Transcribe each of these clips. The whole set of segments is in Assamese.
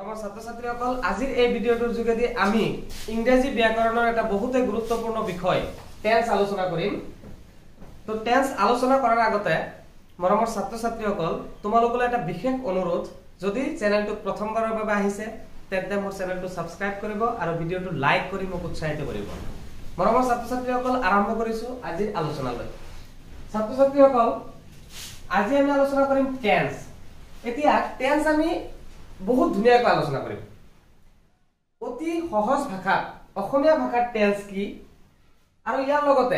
আমাৰ ছাত্ৰ-ছাত্ৰীসকল আজিৰ এই ভিডিঅটোৰ যোগেদি আমি ইংৰাজী ব্যাকৰণৰ এটা বহুতে গুৰুত্বপূৰ্ণ বিষয় টেন্স আলোচনা কৰিম। তো টেন্স আলোচনা কৰাৰ আগতে মৰমৰ ছাত্ৰ-ছাত্ৰীসকল তোমালোকলৈ এটা বিশেষ অনুৰোধ, যদি চেনেলটো প্ৰথমবাৰৰ বাবে আহিছে তেন্তে মোৰ চেনেলটো সাবস্ক্ৰাইব কৰিব আৰু ভিডিঅটো লাইক কৰি মোক উৎসাহিত কৰিব। মৰমৰ ছাত্ৰ-ছাত্ৰীসকল আৰম্ভ কৰিছো আজিৰ আলোচনালৈ। ছাত্ৰ-ছাত্ৰীসকল আজি আমি আলোচনা কৰিম টেন্স। এতিয়া টেন্স আমি বহুত ধুনীয়াকৈ আলোচনা কৰিম। অতি সহজ ভাষাত অসমীয়া ভাষাত টেন্স কি আৰু ইয়াৰ লগতে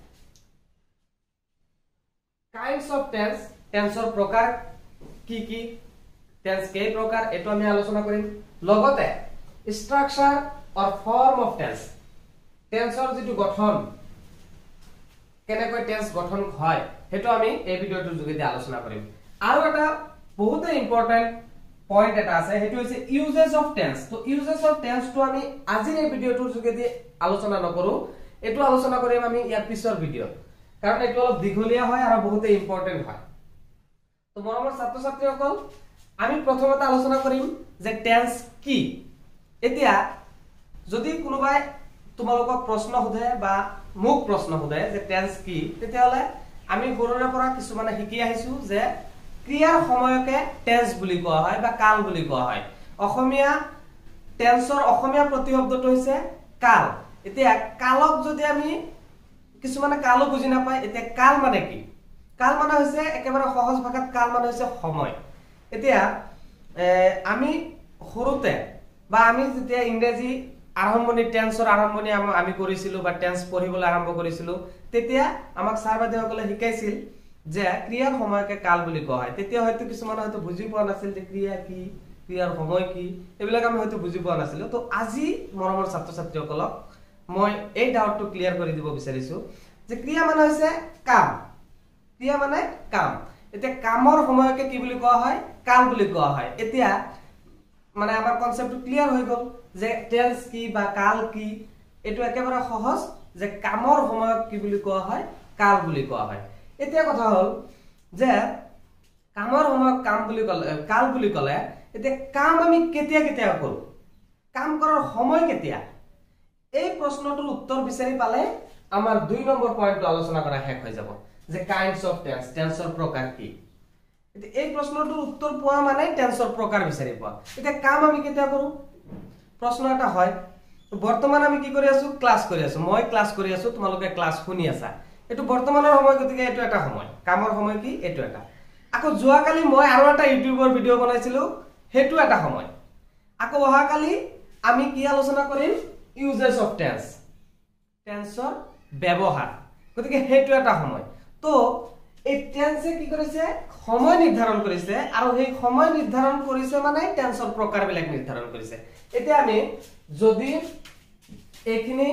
কাইন্ডস অফ টেন্স, টেন্সৰ প্ৰকাৰ কি কি, টেন্স কেই প্ৰকাৰ এটো আমি আলোচনা কৰিম। লগতে structure or form of tense, টেন্সৰ যেটো গঠন কেনেকৈ টেন্স গঠন হয় হেটো আমি এই ভিডিওটোৰ যোগেদি আলোচনা কৰিম। আৰু এটা বহুতে ইম্পৰ্টেন্ট পইণ্ট এটা আছে, হেতু হৈছে ইউজেস অফ টেন্স। তো ইউজেস অফ টেন্স তো আমি আজিৰ এই ভিডিওটোৰ যোগেদি আলোচনা নকৰো, এটো আলোচনা কৰিম আমি ইয়াৰ পিছৰ ভিডিও, কাৰণ এটো অলপ দীঘলীয়া হয় আৰু বহুতে ইম্পৰ্টেন্ট হয়। তো মৰমৰ ছাত্ৰ-ছাত্ৰীসকল আমি প্ৰথমতে আলোচনা কৰিম যে টেন্স কি। এতিয়া যদি কোনোবাই তোমালোকক প্ৰশ্ন সোধে বা মোক প্ৰশ্ন সোধে যে টেন্স কি, তেতিয়াহলে আমি সৰুৰে পৰা কিছুমানে শিকি আহিছো যে ক্ৰিয়াৰ সময়কে টেন্স বুলি কোৱা হয় বা কাল বুলি কোৱা হয়। অসমীয়া টেন্সৰ অসমীয়া প্ৰতিশব্দটো হৈছে কাল। এতিয়া কালক যদি আমি কিছুমানে কালো বুজি নাপায়, এতিয়া কাল মানে কি? কাল মানে হৈছে একেবাৰে সহজ ভাষাত কাল মানে হৈছে সময়। এতিয়া আমি সৰুতে বা আমি যেতিয়া ইংৰাজী আৰম্ভণি টেন্সৰ আৰম্ভণি আমি কৰিছিলো বা টেন্স পঢ়িবলৈ আৰম্ভ কৰিছিলো, তেতিয়া আমাক ছাৰ বাইদেউসকলে শিকাইছিল যে ক্ৰিয়াৰ সময়কে কাল বুলি কোৱা হয়। তেতিয়া হয়তো কিছুমান হয়তো বুজি পোৱা নাছিল যে ক্ৰিয়া কি, ক্ৰিয়াৰ সময় কি, এইবিলাক আমি হয়তো বুজি পোৱা নাছিলো। তো আজি মৰমৰ ছাত্ৰ-ছাত্ৰীসকলক মই এই ডাউটটো ক্লিয়াৰ কৰি দিব বিচাৰিছো যে ক্ৰিয়া মানে হৈছে কাম। ক্ৰিয়া মানে কাম। এতিয়া কামৰ সময়কে কি বুলি কোৱা হয়? কাল বুলি কোৱা হয়। এতিয়া মানে আমাৰ কনসেপ্টটো ক্লিয়াৰ হৈ গল যে টেন্স কি বা কাল কি। এটো একেবাৰে সহজ যে কামৰ সময়ক কি বুলি কোৱা হয়? কাল বুলি কোৱা হয়। এতিয়া কথা হল যে কামৰ সময়ক কাম বুলি কলে কাল বুলি কলে, এতিয়া কাম আমি কেতিয়া কেতিয়া কৰো, কাম কৰাৰ সময় কেতিয়া, এই প্ৰশ্নটোৰ উত্তৰ বিচাৰি পালে আমাৰ 2 নম্বৰ পইণ্টটো আলোচনা কৰা শেষ হৈ যাব যে কাইন্ডস অফ টেন্স, টেন্সৰ প্ৰকাৰ কি। এই প্ৰশ্নটোৰ উত্তৰ পোৱা মানে টেন্সৰ প্ৰকাৰ বিচাৰি পোৱা। এতিয়া কাম আমি কেতিয়া কৰো, প্ৰশ্ন এটা হয়। বৰ্তমান আমি কি কৰি আছো? ক্লাস কৰি আছো। মই ক্লাস কৰি আছো, তোমালোকে ক্লাস শুনি আছা। এটো বৰ্তমানৰ সময়, গতিকে এটো এটা সময়। কামৰ সময় কি? এটো এটা। আকৌ যোৱাকালি মই আৰু এটা ইউটিউবৰ ভিডিও বনাইছিলো, হেতু এটা সময়। আকৌ অহাকালি আমি কি আলোচনা কৰিম? ইউজেস অফ টেন্স, টেন্সৰ ব্যৱহাৰ, গতিকে হেতু এটা সময়। তো এই টেন্সে কি কৰিছে? সময় নিৰ্ধাৰণ কৰিছে, আৰু সেই সময় নিৰ্ধাৰণ কৰিছে মানে টেন্সৰ প্ৰকাৰবিলাক নিৰ্ধাৰণ কৰিছে। এতিয়া আমি যদি এইখিনি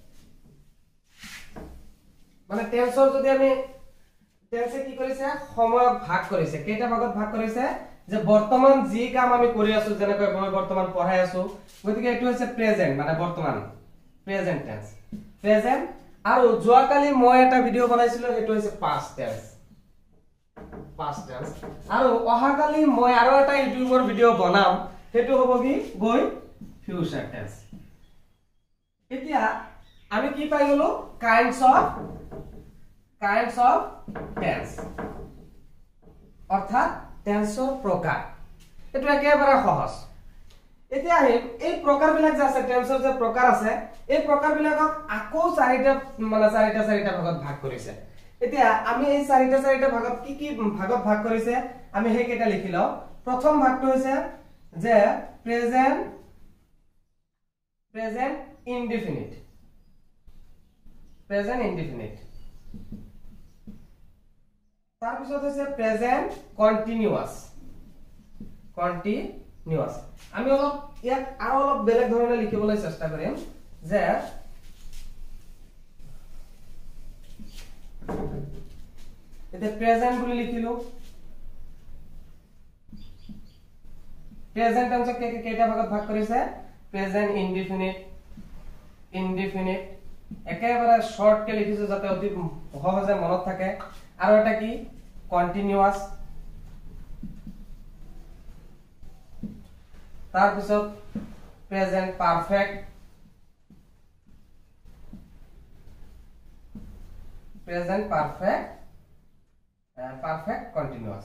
মানে টেন্সৰ যদি আমি টেন্সে কি কৰিছে? সময়ক ভাগ কৰিছে। কেইটা ভাগত ভাগ কৰিছে? যে বৰ্তমান যি কাম আমি কৰি আছো, যেনেকৈ মই বৰ্তমান পঢ়াই আছো, গতিকে এটো হৈছে প্ৰেজেন্ট মানে বৰ্তমান, প্ৰেজেন্ট টেন্স, প্ৰেজেন্ট। আৰু যোৱাকালি মই এটা ভিডিও বনাইছিলো, হেতু হৈছে পাস্ট টেন্স, পাস্ট টেন্স। আৰু অহাকালি মই আৰু এটা ইউটিউবৰ ভিডিও বনাম, হেতু হ'ব কি? গৈ ফিউচাৰ টেন্স। এতিয়া আমি কি পাই গলো? কাইন্ডস অফ টেন্স, অৰ্থাৎ টেন্সৰ প্ৰকাৰ। এটো একেবাৰে সহজ। এতিয়া এই প্ৰকাৰবিলাক যে আছে, টেন্সৰ যে প্ৰকাৰ আছে, এই প্ৰকাৰবিলাকক আকৌ চাৰিটা ভাগত ভাগ কৰিছে। এতিয়া আমি এই চাৰিটা ভাগত কি কি ভাগত ভাগ কৰিছে আমি হেকেটা লিখি লও। প্ৰথম ভাগটো হৈছে যে প্ৰেজেন্ট ইনডিফিনিট, প্ৰেজেন্ট ইনডিফিনিট। তাৰ পিছত হৈছে প্ৰেজেন্ট কন্টিনিউয়াস, কন্টিনিউয়াস। আমি অলপ ইয়াক আৰু অলপ বেলেগ ধৰণে লিখিবলৈ চেষ্টা কৰিম যে এতিয়া প্ৰেজেন্ট বুলি লিখিলো। প্ৰেজেন্ট টেন্সক কেইটা ভাগত ভাগ কৰিছে? Present indefinite, indefinite. একেবাৰে শৰ্টকে লিখিছো যাতে অতি সহজে মনত থাকে। আৰু এটা কি? কন্টিনিউয়াস। तार पिছত present perfect perfect continuous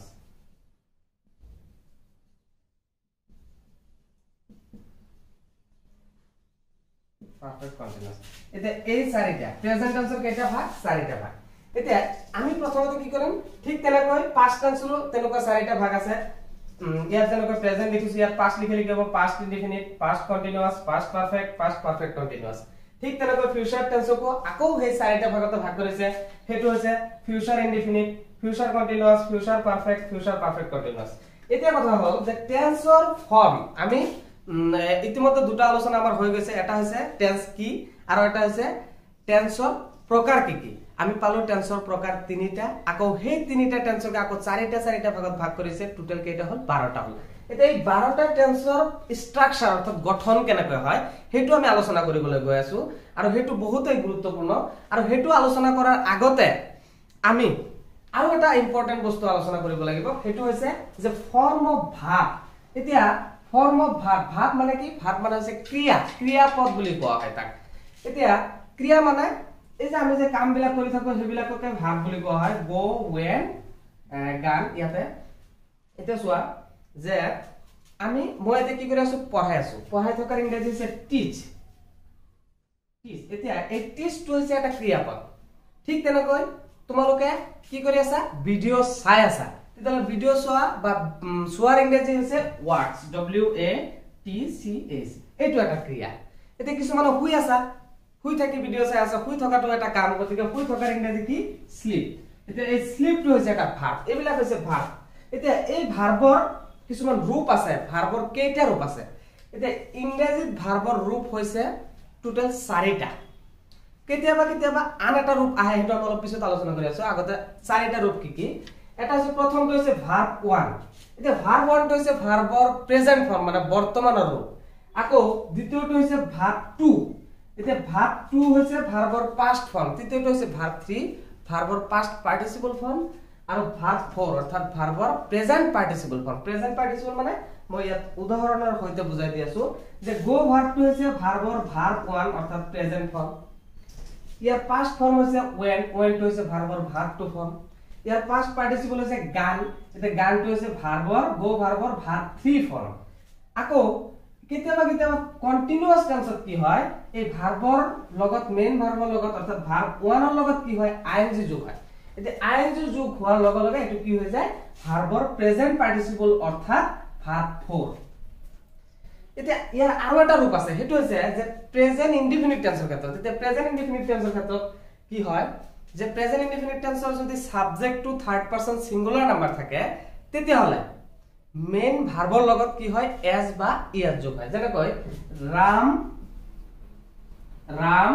perfect continuous এতে এই চাৰিটা প্ৰেজেন্ট টেন্সৰ কেইটা ভাগ চাৰিটা ভাগ এতিয়া আমি প্ৰথমতে কি কৰিম ঠিক তেনেকৈ পাস্ট টেন্সৰো তেনেকুৱা চাৰিটা ভাগ আছে ইয়াত যেনেকৈ প্ৰেজেন্ট লিখিছো ইয়াত পাস্ট লিখি লিখিব past indefinite past continuous past perfect continuous ঠিক তেনেকৈ ফিউচাৰ টেন্সকো আকৌ সেই চাৰিটা ভাগত ভাগ কৰিছে হেতু হৈছে future indefinite future continuous future perfect continuous এতিয়া কথা হ'ল যে টেন্সৰ ফর্ম আমি ইতিমধ্যে দুটা আলোচনা আমাৰ হৈ গৈছে এটা হৈছে টেন্স কি আৰু এটা হৈছে টেন্সৰ প্ৰকাৰ কি কি আমি পালো টেন্সৰ প্ৰকাৰ তিনিটা আকৌ সেই তিনিটা টেন্সকে আকৌ চাৰিটা ভাগত ভাগ কৰিছে টোটাল কেইটা হ'ল 12টা হ'ল এতিয়া এই 12টা টেন্সৰ স্ট্ৰাকচাৰ অৰ্থাৎ গঠন কেনেকৈ হয় হেতু আমি আলোচনা কৰিবলৈ গৈ আছো আৰু হেতু বহুতেই গুৰুত্বপূৰ্ণ আৰু হেতু আলোচনা কৰাৰ আগতে আমি আৰু এটা ইম্পৰ্টেন্ট বস্তু আলোচনা কৰিব লাগিব হেতু হৈছে যে ফর্ম অফ ভার্ব এতিয়া ফর্ম অফ ভার্ব মানে কি ভার্ব মানে হৈছে ক্ৰিয়াপদ বুলি কোৱা হয় তাক এতিয়া ক্ৰিয়া মানে এই যে আমি যে কাম বিলাক কৰি থাকো হেবিলাককে ভার্ব বুলি কোৱা হয় গো ওয়েন গান ইয়াতে এটা চোৱা যে মই এতিয়া কি কৰি আছো পঢ়াই থকাৰ ইংৰাজী হৈছে টিচ এতিয়া এই টিচ টো হৈছে এটা ক্ৰিয়াপদ ঠিক তেনেকৈ তোমালোকে কি কৰি আছা ভিডিও চাই আছা তেতিয়ালে ভিডিও চোৱা বা চোৱাৰ ইংৰাজী হৈছে ওয়াটচ WATCH এইটো এটা ক্ৰিয়া এতিয়া কিছুমান শুই আছা শুই থাকি ভিডিও চাই আছা শুই থকাটো এটা কাম গতিকে শুই থকাৰ ইংৰাজী কি স্লিপ এতিয়া এই স্লিপটো হৈছে এটা ভার্ব এইবিলাক হৈছে ভার্ব এতিয়া এই ভার্বৰ কিছুমান ৰূপ আছে ভার্বৰ কেইটা ৰূপ আছে এতিয়া ইংৰাজীত ভার্বৰ ৰূপ হৈছে টোটাল 4টা কেতিয়াবা আন এটা ৰূপ আহে হেতু আমি অলপ পিছত আলোচনা কৰি আছো আগতে 4টা ৰূপ কি কি এটা হৈছে প্ৰথমটো হৈছে ভার্ব 1 এতিয়া ভার্ব 1 টো হৈছে ভার্বৰ প্ৰেজেন্ট ফর্ম মানে বৰ্তমানৰ ৰূপ আকৌ দ্বিতীয়টো হৈছে ভার্ব 2 এতিয়া ভার্ব 2 হৈছে ভার্বৰ পাস্ট ফর্ম তৃতীয়টো হৈছে ভার্ব 3 ভার্বৰ পাস্ট পার্টিসিপল ফর্ম আৰু ভার্ব 4 অৰ্থাৎ ভার্বৰ প্ৰেজেন্ট পার্টিসিপল মানে মই ইয়াত উদাহৰণৰ সৈতে বুজাই দি আছো যে গো ভার্বটো হৈছে ভার্বৰ ভার্ব 1 অৰ্থাৎ প্ৰেজেন্ট ফর্ম ইয়াৰ পাস্ট ফর্ম হৈছে when টো হৈছে ভার্বৰ ভার্ব 2 ফর্ম ইয়াৰ পাস্ট পার্টিসিপল হৈছে গান এটা গানটো হৈছে ভার্বৰ গো ভার্বৰ ভার্ব 3 ফর্ম আকৌ কেতিয়াবা কন্টিনিউয়াস টেন্সত কি হয় এই ভার্বৰ লগত মেইন ভার্বৰ লগত অৰ্থাৎ ভার্ব 1 ৰ লগত কি হয় আইএনজি যোগ হয় এতিয়া আইএনজি যোগ হোৱাৰ লগে লগে এটো কি হৈ যায় ভার্বৰ প্ৰেজেন্ট পার্টিসিপল অৰ্থাৎ ভার্ব 4 এতিয়া ইয়াৰ আৰু এটা ৰূপ আছে হেতু হৈছে যে প্ৰেজেন্ট ইনডিফিনিট টেন্সৰ ক্ষেত্ৰত এতিয়া প্ৰেজেন্ট ইনডিফিনিট টেন্সৰ ক্ষেত্ৰত কি হয় যে প্ৰেজেন্ট ইনডিফিনিট টেন্সৰ যদি subject to third person singular number থাকে তেতিয়া হলে মেইন ভার্বৰ লগত কি হয় এস বা ইএস যোগ হয় যেনেকৈ রাম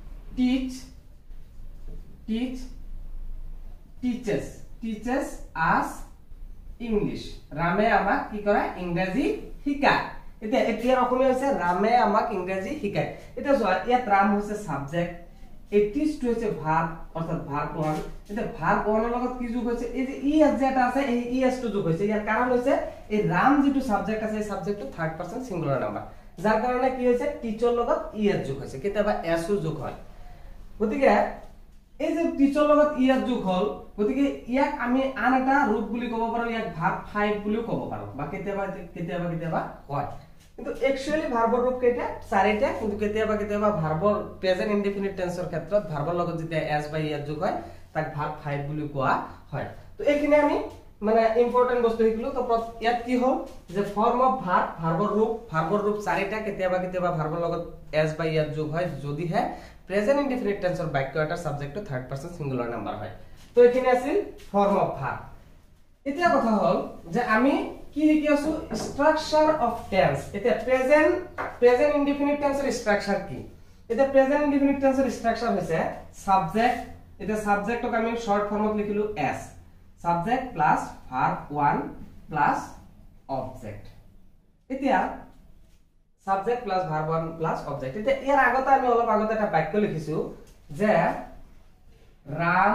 টিচেস আস ইংলিশ ৰামে আমাক কি কৰে ইংৰাজী শিকায় এতিয়া অসমীয়া হৈছে ৰামে আমাক ইংৰাজী শিকায় এটা চোৱা ইয়াত ৰাম হৈছে সাবজেক্ট এই টিচ টো হৈছে ভার্ব অৰ্থাৎ ভার্ব 1 এটা ভার্ব 1 ৰ লগত কি যোগ হৈছে এই যে ইএস যেটা আছে এই ইএস টো যোগ হৈছে ইয়াৰ কাৰণ হৈছে এই ৰাম যেটো সাবজেক্ট আছে এই সাবজেক্টটো থাৰ্ড পারসন সিঙ্গুলার নাম্বার যাৰ কাৰণে কি হৈছে টিচৰ লগত ইএস যোগ হৈছে কেতিয়াবা এস ও যোগ হয় গতিকে এই যে টিচৰ লগত ইএস যোগ হল গতিকে ইয়াক আমি আন এটা ৰূপ বুলি ক'ব পাৰো ইয়াক ভার্ব 5 বুলিও ক'ব পাৰো বা কেতিয়াবা হয় কিন্তু একচুয়ালি ভার্বৰ ৰূপ কেইটা 4টা কিন্তু কেতিয়াবা ভার্বৰ প্ৰেজেন্ট ইনডিফিনিট টেন্সৰ ক্ষেত্ৰত ভার্বৰ লগত যেতিয়া এস বা ইএস যোগ হয় তাক ভার্ব 5 বুলি কোৱা হয় তো এইখিনি আমি মানে ইম্পৰ্টেন্ট বস্তু শিকিলো তো ইয়াত কি হ'ল যে ফর্ম অফ ভার্ব ভার্বৰ ৰূপ 4টা কেতিয়াবা ভার্বৰ লগত এস বা ইএস যোগ হয় যদিহে প্ৰেজেন্ট ইনডিফিনিট টেন্সৰ বাক্য এটা সাবজেক্টটো থাৰ্ড পারসন সিঙ্গুলার নাম্বার হয় তো এইখিনি আছিল ফর্ম অফ ভার্ব এতিয়া কথা হ'ল যে আমি কি শিকি আছো স্ট্রাকচার অফ টেন্স এটা প্রেজেন্ট ইনডিফিনিট টেন্সৰ স্ট্রাকচার কি এটা প্রেজেন্ট ইনডিফিনিট টেন্সৰ স্ট্রাকচার হৈছে সাবজেক্ট এটা সাবজেক্টক আমি শর্ট ফর্মত লিখিলো S subject plus verb 1 plus object এতিয়া subject plus verb 1 plus object এটা ইয়াৰ আগতে আমি অলপ আগতে এটা বাক্য লিখিছো যে রাম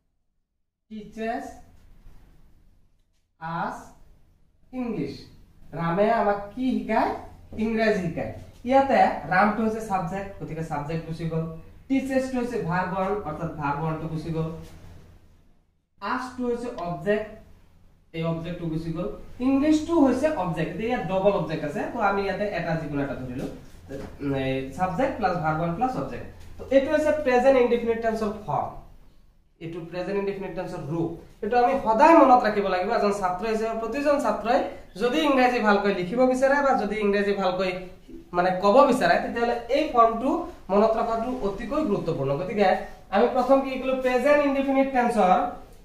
টিচেস আস ইংলিশ ৰামে আমাক কি শিকায় ইংৰাজী শিকায় ইয়াতে ৰামটো হৈছে সাবজেক্ট গতিকে সাবজেক্ট গুছি গল টিচেছ টো হৈছে ভাৰ্ব ওয়ান অৰ্থাৎ ভাৰ্ব ওয়ানটো গুছি গল আস টো হৈছে অবজেক্ট এই অবজেক্টটো গুছি গল ইংলিশ টো হৈছে অবজেক্ট এতিয়া ডবল অবজেক্ট আছে তো আমি ইয়াতে এটা যিকোনো এটা ধৰিলো subject plus verb one plus object তো এটো হৈছে প্ৰেজেন্ট ইনডিফিনিট টেন্সৰ ফৰ্ম এটো প্ৰেজেন্ট ইনডিফিনিট টেন্সৰ ৰূপ এটো আমি সদায় মনত ৰাখিব লাগিব এজন ছাত্ৰ হিচাপে প্ৰতিজন ছাত্ৰই যদি ইংৰাজী ভালকৈ লিখিব বিচাৰে বা যদি ইংৰাজী ভালকৈ মানে কব বিচাৰে তেতিয়ালে এই ফৰ্মটো মনত ৰাখাটো অতিকৈ গুৰুত্বপূৰ্ণ গতিকে আমি প্ৰথম কি কলো প্ৰেজেন্ট ইনডিফিনিট টেন্সৰ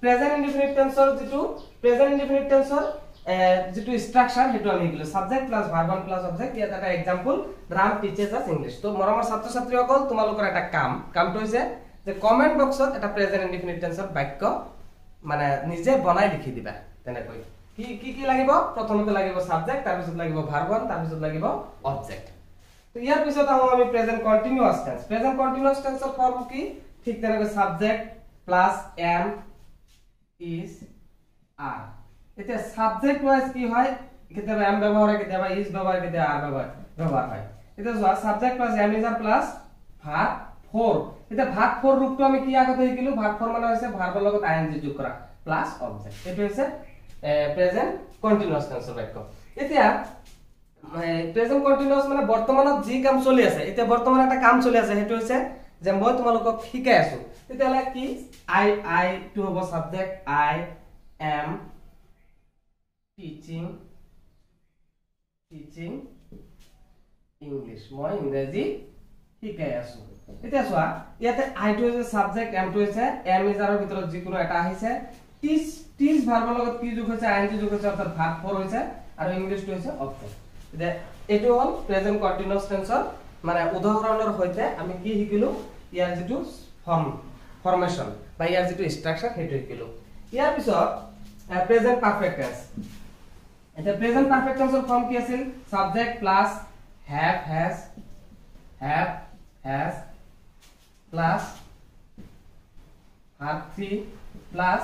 যেটো স্ট্ৰাকচাৰ হেতু আমি কলো subject plus verb one plus object ইয়াত এটা एग्जांपल রাম টিচেছ আস ইংলিশ তো মৰমৰ ছাত্ৰ ছাত্ৰীসকল তোমালোকৰ এটা কামটো হৈছে যে কমেন্ট বক্সত এটা প্ৰেজেন্ট ইনডিফিনিট টেন্সৰ বাক্য মানে নিজে বনাই লিখি দিবা তেনেকৈ কি লাগিব প্ৰথমতে লাগিব সাবজেক্ট তাৰ পিছত লাগিব ভার্ব ওয়ান তাৰ পিছত লাগিব অবজেক্ট তো ইয়াৰ পিছত আমি প্ৰেজেন্ট কন্টিনিউয়াস টেন্সৰ ফৰ্ম কি ঠিক তেনেকৈ subject plus am is are এটা সাবজেক্ট ওয়াইজ কি হয় কেতিয়াবা এম ব্যবহার হয় কেতিয়াবা is ব্যবহার কেতিয়াবা are ব্যবহার হয় এটা যোৱা subject plus am is are plus verb 4 এটা ভার্ব 4 ৰূপটো আমি কি আগতে শিকিলো ভার্ব 4 মানে হৈছে ভার্বৰ লগত ing যোগ কৰা প্লাস অবজেক্ট এটো হৈছে প্ৰেজেন্ট কন্টিনিউয়াস টেন্সৰ বাক্য এতিয়া প্ৰেজেন্ট কন্টিনিউয়াস মানে বৰ্তমানত যি কাম চলি আছে এতিয়া বৰ্তমান এটা কাম চলি আছে হেতু হৈছে যে মই তোমালোকক শিকাই আছো তেতিয়ালে কি I to have a subject I am teaching English মই ইংৰাজী শিকাই আছো এতিয়া চোৱা ইয়াতে I to is a subject am to is am is are ভিতৰত যিকোনো এটা আহিছে teach ভাৰ্বৰ লগত কি যোগ হৈছে ing যোগ হৈছে অৰ্থাৎ ভাৰ্ব 4 হৈছে আৰু ইংলিশ টো হৈছে অবজেক্ট এতিয়া এটো হল প্ৰেজেন্ট কন্টিনিউয়াস টেন্সৰ মানে উদাহৰণৰ সৈতে আমি কি শিকিলো ইয়াৰ যেটো ফৰ্মেশন বা ইয়াৰ যেটো স্ট্ৰাকচাৰ হেতু শিকিলো ইয়াৰ পিছত প্ৰেজেন্ট পাৰফেক্ট টেন্স এটা প্ৰেজেন্ট পাৰফেক্ট টেন্সৰ ফৰ্ম কি আছিল subject plus have has plus verb 3 plus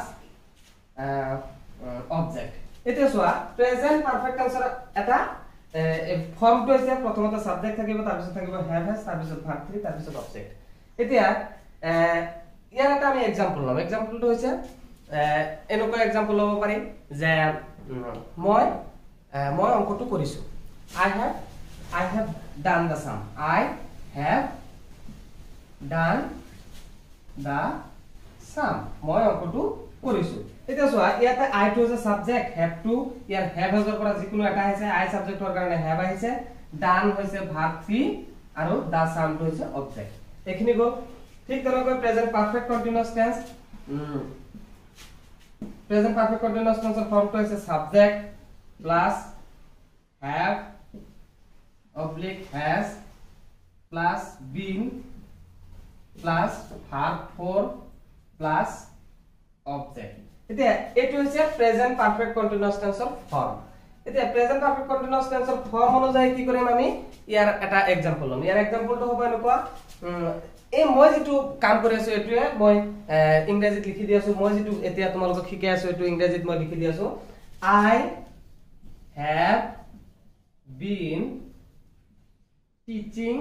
object এটা সোয়া প্ৰেজেন্ট পাৰফেক্ট টেন্সৰ এটা ফৰ্মটো হৈছে প্ৰথমতে সাবজেক্ট থাকিব তাৰ পিছত থাকিব have has তাৰ পিছত verb 3 তাৰ পিছত অবজেক্ট এতিয়া ইয়াৰ এটা আমি एग्जांपल লম एग्जांपलটো হৈছে এনেকুৱা एग्जांपल লব পাৰি যে মই অংকটো কৰিছো I have done the sum I have done the sum মই অংকটো কৰিছো এতিয়া চোৱা ইয়াতে I to is a subject have to year have has ৰ পৰা যিকোনো এটা আহিছে I সাবজেক্টৰ কাৰণে have আহিছে done হৈছে verb 3 আৰু the sum টো হৈছে অবজেক্ট এখিনি গল ঠিক তেনেকৈ present perfect continuous tense present perfect continuous টেন্সৰ ফৰ্মটো হৈছে subject plus have oblique has plus been plus verb 4 plus object এতিয়া এটো হৈছে প্ৰেজেন্ট পাৰফেক্ট কন্টিনিউয়াস টেন্সৰ ফৰ্ম এতিয়া প্ৰেজেন্ট পাৰফেক্ট কন্টিনিউয়াস টেন্সৰ ফৰ্ম অনুযায়ী কি কৰিম আমি ইয়াৰ এটা एग्जांपल লম ইয়াৰ एग्जांपलটো হ'ব এনেকুৱা এই মই যেটো কাম কৰি আছো এটোৱে মই ইংৰাজীত লিখি দি আছো মই যেটো এতিয়া তোমালোকক শিকাই আছো এটো ইংৰাজীত মই লিখি দি আছো I have been teaching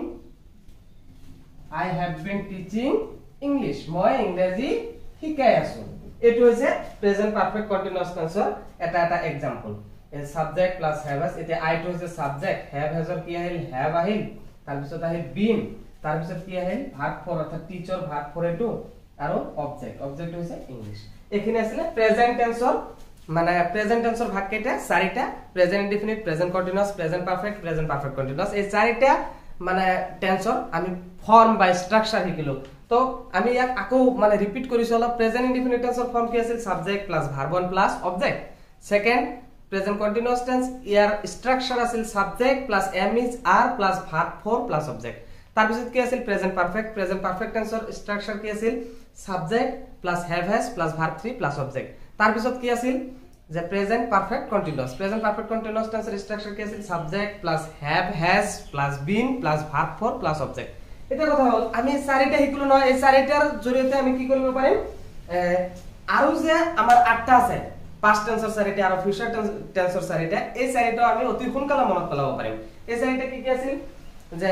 English মই ইংৰাজী শিকাই আছো এটো হৈছে প্ৰেজেন্ট পাৰফেক্ট কন্টিনিউয়াস টেন্সৰ এটা example subject plus have has এতিয়া I to হৈছে সাবজেক্ট have has ৰ কি আহিল have আহিল তাৰ পিছত আহিল been তাৰ পিছত কি আহিল verb 4 অৰ্থাৎ টিচাৰ verb 4 এটো আৰু অবজেক্ট হৈছে ইংলিশ এখিনি আছিল প্ৰেজেন্ট টেন্সৰ মানে প্ৰেজেন্ট টেন্সৰ ভাগ কেইটা চাৰিটা present indefinite present continuous present perfect continuous এই চাৰিটা মানে টেন্সৰ আমি ফৰ্ম বা স্ট্ৰাকচাৰ শিকিলো তো আমি ইয়াক আকৌ মানে ৰিপিট কৰিছো অলপ প্ৰেজেন্ট ইনডিফিনিট টেন্সৰ ফৰ্ম কি আছিল subject plus verb 1 plus object second present continuous tense ইয়াৰ স্ট্ৰাকচাৰ আছিল subject plus am is are plus verb 4 plus object তাৰ পিছত কি আছিল প্ৰেজেন্ট পাৰফেক্ট টেন্সৰ স্ট্ৰাকচাৰ কি আছিল subject plus have has plus verb 3 plus object তাৰ পিছত কি আছিল যে প্ৰেজেন্ট পাৰফেক্ট কন্টিনিউয়াস টেন্সৰ স্ট্ৰাকচাৰ কি আছিল subject plus have has plus been plus verb 4 plus object এটা কথা হল আমি চাৰিটা শিকলো নহয় এই চাৰিটাৰ জৰিয়তে আমি কি কৰিব পাৰিম আৰু যে আমাৰ 8টা আছে পাস্ট টেন্সৰ চাৰিটা আৰু ফিউচাৰ টেন্সৰ চাৰিটা এই চাৰিটা আমি অতি সোনকালে মনত পেলাব পাৰিম এই চাৰিটা কি আছিল যে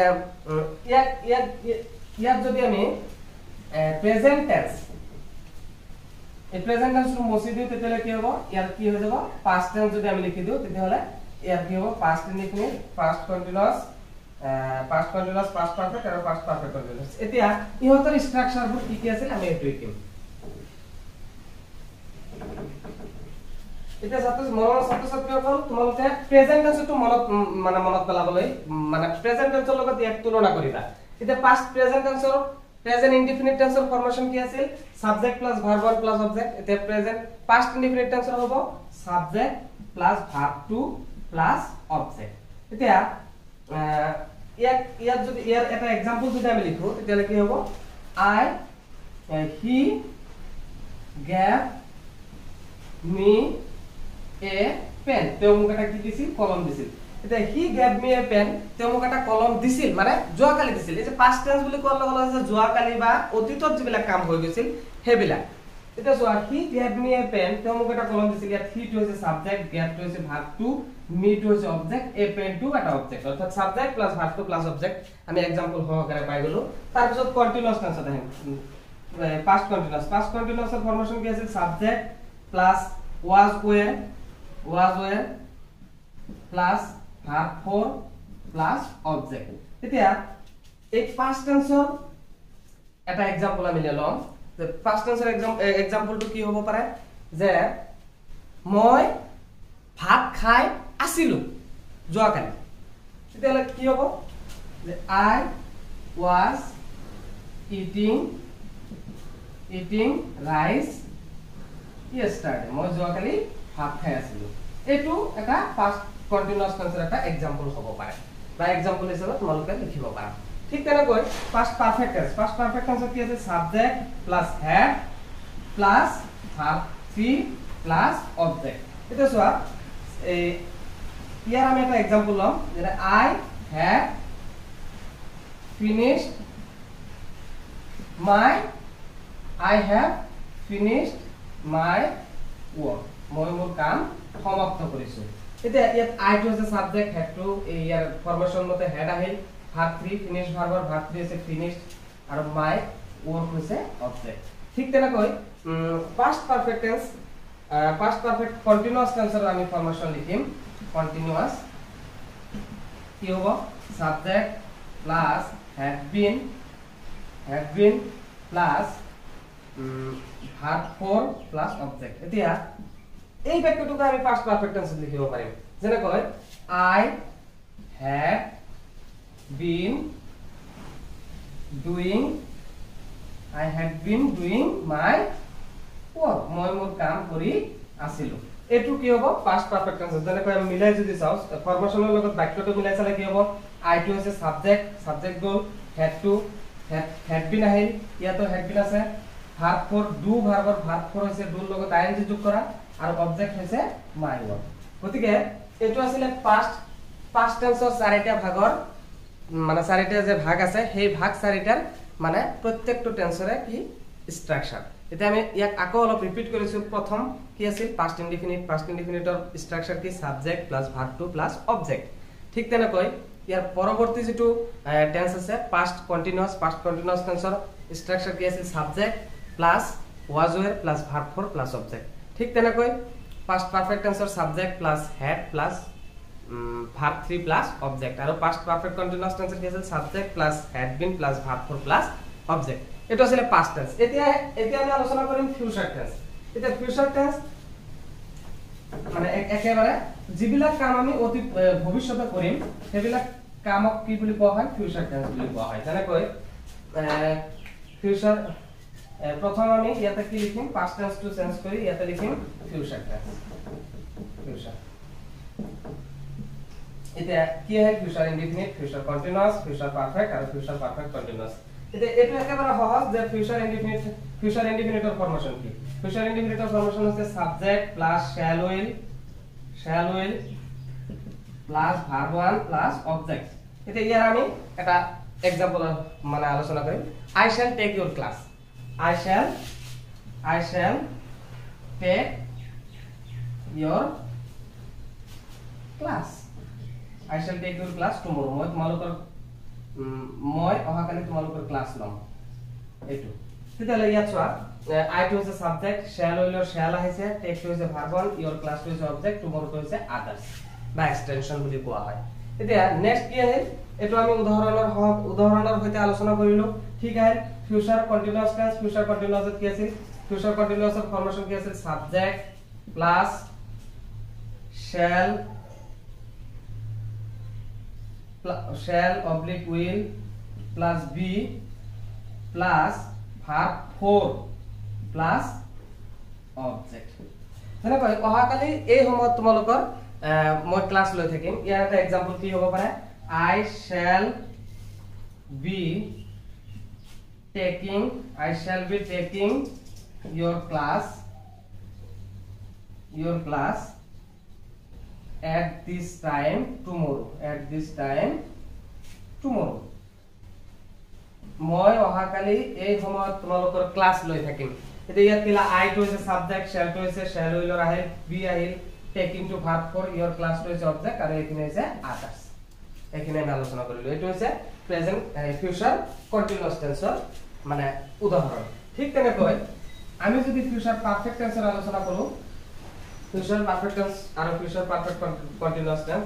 ইয়াত যদি আমি প্ৰেজেন্ট টেন্স এই প্ৰেজেন্ট টেন্সটো মুছি দিও তেতিয়ালে কি হ'ব ইয়াত কি হৈ যাব পাস্ট টেন্স যদি আমি লিখি দিও তেতিয়ালে ইয়াত কি হ'ব past indefinite past continuous past perfect আৰু পাস্ট পারফেক্ট কন্টিনিউয়াস এতিয়া ইহতৰ স্ট্ৰাকচাৰবোৰ কি আছিল আমি এইটো শিকিম এটা ছাত্ৰ-ছাত্ৰীসকল তোমালোকে প্ৰেজেন্ট টেন্সটো মনত পেলাবলৈ মানে প্ৰেজেন্ট টেন্সৰ লগত ইয়াক তুলনা কৰিবা এতিয়া পাস্ট প্ৰেজেন্ট টেন্সৰ প্ৰেজেন্ট ইনডিফিনিট টেন্সৰ ফৰ্মেশন কি আছিল subject plus verb 1 plus object এতিয়া প্ৰেজেন্ট পাস্ট ইনডিফিনিট টেন্সৰ হ'ব subject plus verb 2 plus object এতিয়া ইয়াত যদি ইয়াৰ এটা एग्जांपल যদি আমি লিখো তেতিয়ালে কি হ'ব I he gave me a pen তেওঁ মোক এটা কি দিছিল কলম দিছিল এটা he gave me a pen তেওঁ মোক এটা কলম দিছিল মানে যোৱা কালি দিছিল এই যে past tense বুলি কোৱাৰ লগে লগে যোৱা কালি বা অতীতত যিবিলাক কাম হৈ গৈছিল হেবিলাক এটা চোৱা he gave me a pen তেওঁ মোক এটা কলম দিছিল ইয়াত he টো হৈছে সাবজেক্ট gave টো হৈছে verb 2 me টো হৈছে অবজেক্ট a pen টো এটা অবজেক্ট অৰ্থাৎ subject plus verb 2 plus object আমি एग्जांपल সহকাৰে পাই গলো তাৰ পিছত কন্টিনিউয়াস টেন্সত আহিম past continuous এর ফরমেশন কি আছে subject plus was were plus verb 4 plus object এতিয়া এই past টেন্সৰ এটা एग्जांपल আমি লম যে past টেন্সৰ एग्जांपलটো কি হ'ব পাৰে যে মই ভাত খাই আছিলো যোৱাকালি তেতিয়ালে কি হ'ব যে I was eating rice yesterday মই যোৱাকালি ভাত খাই আছিলো এটো এটা past continuous টেন্সৰ এটা एग्जांपल হ'ব পাৰে বা एग्जांपल হিচাপে তোমালোকে লিখিব পাৰা ঠিক তেনেকৈ past perfect tense কি আছে subject plus had plus verb 3 plus object এটা চোৱা এই ইয়াৰ আমি এটা एग्जांपल লম যেনে I had finished my work মই মোৰ কাম সমাপ্ত কৰিছো এতিয়া ইয়াত I টো আছে সাবজেক্ট had টো ইয়াৰ ফৰমেশন মতে had আহিল verb 3 finish verb 3 আছে finished আৰু my work হৈছে অবজেক্ট ঠিক তেনেকৈ past perfect tense past perfect continuous tense ৰ আমি ফৰমেশন লিখিম continuous কি হ'ব subject plus have been plus verb 4 plus object এতিয়া এই বাক্যটোকে আমি past perfect tense লিখিব পাৰিম যেনে কয় I had been doing my work মই মোৰ কাম কৰি আছিলো এটো কি হ'ব past perfect tense যেনে কয় আমি মিলাই যদি চাও ফৰমেশনৰ লগত বাক্যটো মিলাই চালে কি হ'ব I টো হৈছে সাবজেক্ট গল had been আহিল ইয়াতো had been আছে verb 4 do verb 4 হৈছে do লগত ing যোগ কৰা আৰু অবজেক্ট হৈছে my work গতিকে এটো আছিল past টেন্সৰ চাৰিটা ভাগৰ মানে চাৰিটা যে ভাগ আছে সেই ভাগ চাৰিটাৰ মানে প্ৰত্যেকটো টেন্সৰে কি স্ট্ৰাকচাৰ এতিয়া আমি ইয়াক আকৌ অলপ ৰিপিট কৰিছো প্ৰথম কি আছিল past indefiniteৰ স্ট্ৰাকচাৰ কি subject plus verb 2 plus object ঠিক তেনেকৈ ইয়াৰ পৰৱৰ্তী যেটো টেন্স আছে past continuous টেন্সৰ স্ট্ৰাকচাৰ কি আছিল subject plus was were plus verb 4 plus object ঠিক তেনেকৈ past perfect টেন্সৰ subject plus had plus verb 3 plus object আৰু past perfect continuous টেন্সৰ কি আছিল subject plus had been plus verb 4 plus object এটো আছিল past tense এতিয়া আমি আলোচনা কৰিম future tense এতিয়া future tense মানে একেবাৰে যিবিলাক কাম আমি অতি ভৱিষ্যতে কৰিম সেইবিলাক কামক কি বুলি কোৱা হয় ফিউচাৰ টেন্স বুলি কোৱা হয় যেনে কয় ফিউচাৰ প্ৰথম আমি ইয়াতে কি লিখিম past tense টো চেঞ্জ কৰি ইয়াতে লিখিম ফিউচাৰ টেন্স ফিউচাৰ এতিয়া কি হয় future indefinite future continuous future perfect আৰু ফিউচাৰ পারফেক্ট কন্টিনিউয়াস এতিয়া এটো একেবাৰে সহজ যে ফিউচাৰ ইনডিফিনিটৰ ফৰমেশন কি ফিউচাৰ ইনডিফিনিটৰ ফৰমেশন আছে subject plus shall will plus verb 1 plus object এতিয়া ইয়াৰ আমি এটা एग्जांपल মানে আলোচনা কৰিম I shall take your class I shall take your class. I shall take your class tomorrow. মই তোমালোকৰ অহা কালি তোমালোকৰ ক্লাছ লম এটো তেতিয়ালে ইয়াত চোৱা I to is a subject, shall will or shall আহিছে, take to is a verb, your class to is a object, tomorrow to is a others বা extension বুলি কোৱা হয় এতিয়া নেক্সট কি আহিল এটো আমি উদাহৰণৰ সৈতে আলোচনা কৰিলো ঠিক আছে future continuous tense future continuous কি আছিল ফিউচাৰ কন্টিনিউয়াসৰ ফৰ্মেশন কি আছিল subject plus shall oblique will plus be plus verb for plus object মানে কয় অহা কালি এই সময়ত তোমালোকৰ মই ক্লাস লৈ থাকিম ইয়াৰ এটা एग्जांपल কি হ'ব পাৰে I shall be taking your class at this time tomorrow মই অহা কালি এই সময়ত তোমালোকৰ ক্লাস লৈ থাকিম এতিয়া ইয়াত কিলা I to is a subject shall to is a shall will or আহিল be আহিল taking to verb for your class to is object আৰু এখানে আছে others এখানে আমি আলোচনা কৰিলো এটো আছে প্ৰেজেন্ট ফিউচাৰ কন্টিনিউয়াস টেন্সৰ মানে উদাহৰণ ঠিক তেনেকৈ আমি যদি ফিউচাৰ পারফেক্ট টেন্সৰ আলোচনা কৰো ফিউচাৰ পারফেক্ট টেন্স আৰু future perfect continuous tense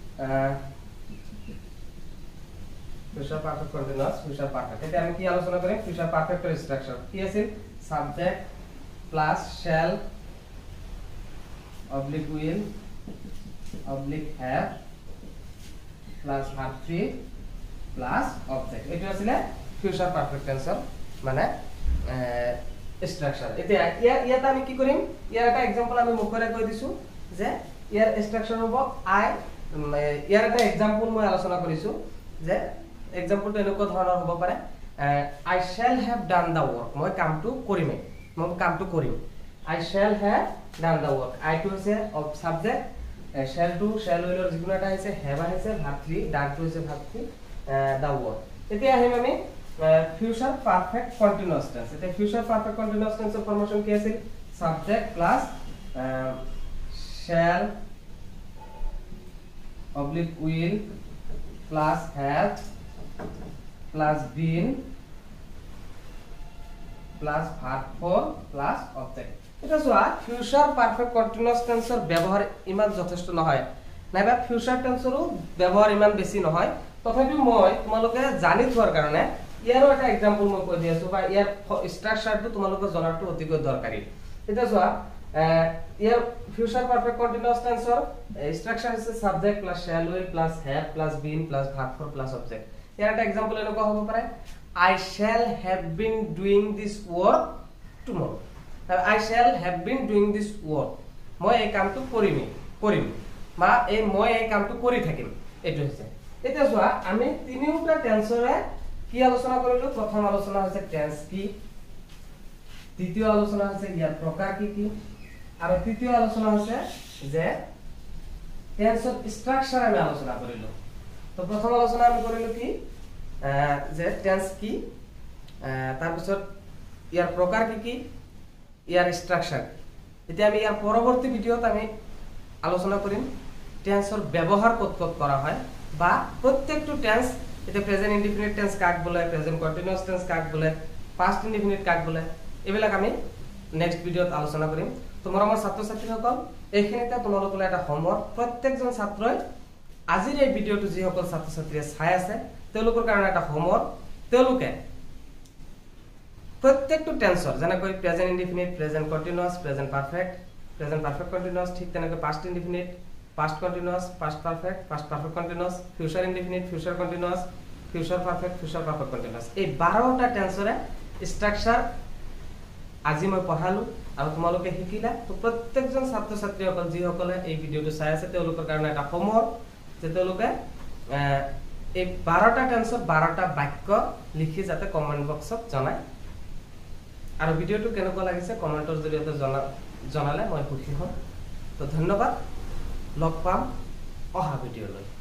future perfect continuous future perfect এটা আমি কি আলোচনা কৰিম ফিউচাৰ পারফেক্টৰ স্ট্ৰাকচাৰ কি আছিল subject plus shall oblique will oblique have plus verb 3 plus object এটো আছিল ফিউচাৰ পারফেক্ট টেন্সৰ মানে স্ট্রাকচার এতিয়া ইয়াত আমি কি কৰিম ইয়াৰ এটা एग्जांपल আমি মুখৰে কৈ দিছো যে ইয়াৰ স্ট্রাকচাৰ হ'ব ইয়াৰ এটা एग्जांपल মই আলোচনা কৰিছো যে एग्जांपल এনেকুৱা ধৰণৰ হ'ব পাৰে I shall have done the work মই কামটো কৰিম I shall have done the work I to is a subject shall to shall will or যিকোনো এটা আছে have আছে verb 3 done to is a verb 3 the work এতিয়া আহিম আমি future perfect continuous tense এটা future perfect continuous tense এর ফর্মেশন কি আছে subject plus shall oblique will plus have plus been plus verb for plus object এটা সোয়া future perfect continuous tense এর ব্যবহার ইমান যথেষ্ট নহয় নাইবা future tense এরও ব্যবহার ইমান বেশি নহয় তথাপি মই তোমালোকে জানি থোৱাৰ কাৰণে ইয়াৰো এটা एग्जांपल মই কৈ দিছো বা ইয়াৰ স্ট্ৰাকচাৰটো তোমালোকে জনাটো অতিকৈ দৰকাৰী এটা সোয়া ইয়াৰ ফিউচাৰ পারফেক্ট কন্টিনিউয়াস টেন্সৰ স্ট্ৰাকচাৰ আছে subject plus shall will plus have plus been plus verb for plus object ইয়াৰ এটা एग्जांपल এনেকুৱা হ'ব পাৰে I shall have been doing this work tomorrow I shall have been doing this work মই এই কামটো কৰিম বা এই মই এই কামটো কৰি থাকিম এটো হৈছে এটা সোয়া আমি তিনিটা টেন্সৰে কি আলোচনা কৰিলো প্ৰথম আলোচনা হৈছে টেন্স কি দ্বিতীয় আলোচনা হৈছে ইয়াৰ প্ৰকাৰ কি আৰু তৃতীয় আলোচনা হৈছে যে টেন্সৰ স্ট্ৰাকচাৰ আমি আলোচনা কৰিলো তো প্ৰথম আলোচনা আমি কৰিলো কি যে টেন্স কি তাৰ পিছত ইয়াৰ প্ৰকাৰ কি ইয়াৰ স্ট্ৰাকচাৰ এতিয়া আমি ইয়াৰ পৰৱৰ্তী ভিডিওত আমি আলোচনা কৰিম টেন্সৰ ব্যৱহাৰ কত কৰা হয় বা প্ৰত্যেকটো টেন্স এটা প্ৰেজেন্ট ইনডিফিনিট টেন্স কাক বলে প্ৰেজেন্ট কন্টিনিউয়াস টেন্স কাক বলে পাস্ট ইনডিফিনিট কাক বলে এবিলাক আমি নেক্সট ভিডিওত আলোচনা কৰিম তোমাৰ আমাৰ ছাত্ৰ ছাত্ৰীসকল এইখিনিতে তোমালোকলৈ এটা হোমৱৰ্ক প্ৰত্যেকজন ছাত্ৰই আজিৰ এই ভিডিওটো যি সকল ছাত্ৰ ছাত্ৰীয়ে চাই আছে তেওঁলোকৰ কাৰণে এটা হোমৱৰ্ক তেওঁলোকে প্ৰত্যেকটো টেন্সৰ যেনেকৈ present indefinite present continuous present perfect continuous ঠিক তেনেকৈ past indefinite past continuous past perfect continuous future indefinite future continuous future perfect continuous এই 12টা টেন্সৰে স্ট্ৰাকচাৰ আজি মই পঢ়ালো আৰু তোমালোকে শিকিলা তো প্ৰত্যেকজন ছাত্ৰ ছাত্ৰীসকল যি সকলে এই ভিডিওটো চাই আছে তেওঁলোকৰ কাৰণে এটা হোমৱৰ্ক যে তেওঁলোকে এই 12টা টেন্সৰ 12টা বাক্য লিখি যাতে কমেন্ট বক্সত জনায় আৰু ভিডিওটো কেনেকুৱা লাগিছে কমেন্টৰ জৰিয়তে জনালে মই খুশি হ'ম তো ধন্যবাদ লগ পাম অহা ভিডিওলৈ